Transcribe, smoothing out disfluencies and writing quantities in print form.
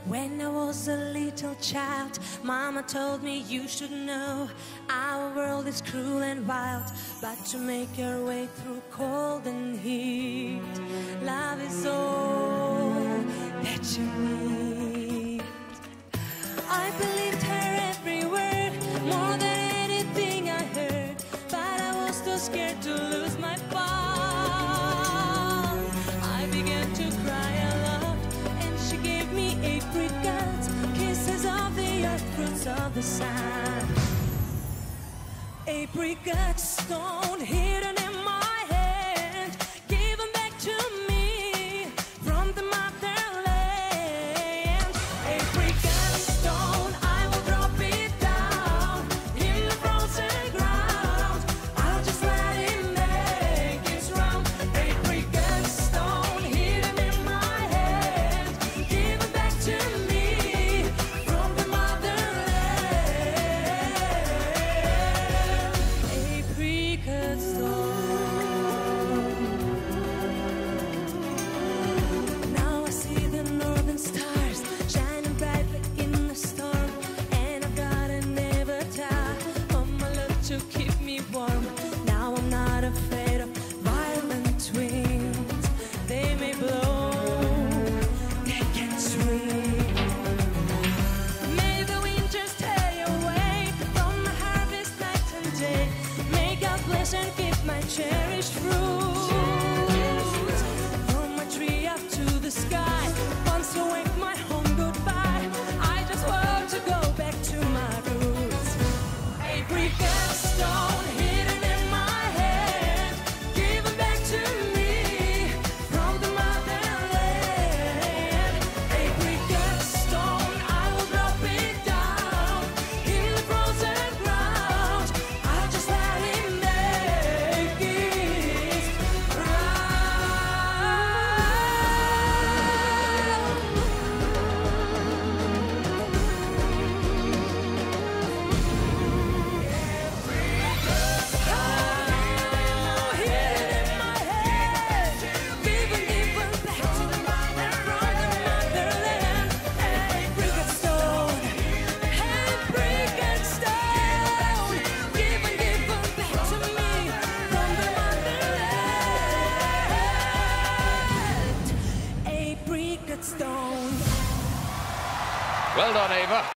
When I was a little child, Mama told me you should know our world is cruel and wild, but to make your way through cold and heat, love is all that you need. I believed her every word, more than anything I heard, but I was too scared to lose my fall. I began to cry aloud, and she gave me apricots, kisses of the earth, fruits of the sun. Apricot stone hidden in my hand, given back to me from the motherland. Apricot stone, I will drop it down in the frozen ground. I'll just let it make its round. Apricot stone hidden in my hand, given back to me from the motherland. Apricot stone. Now I see the northern stars shining bright like in the storm, and I've got an avatar of my love to keep me warm. Now I'm not afraid of violent winds. They may blow, they can't swing. May the winters stay away from my harvest night and day. May God bless and keep my cherished fruits. From my tree up to the sky, once awake my home goodbye. I just want to go back to my roots. Apricot stone hidden in my hand, given back to me from the motherland. Apricot stone, I will drop it down in the frozen ground. I'll just let it make its Well done, Ava.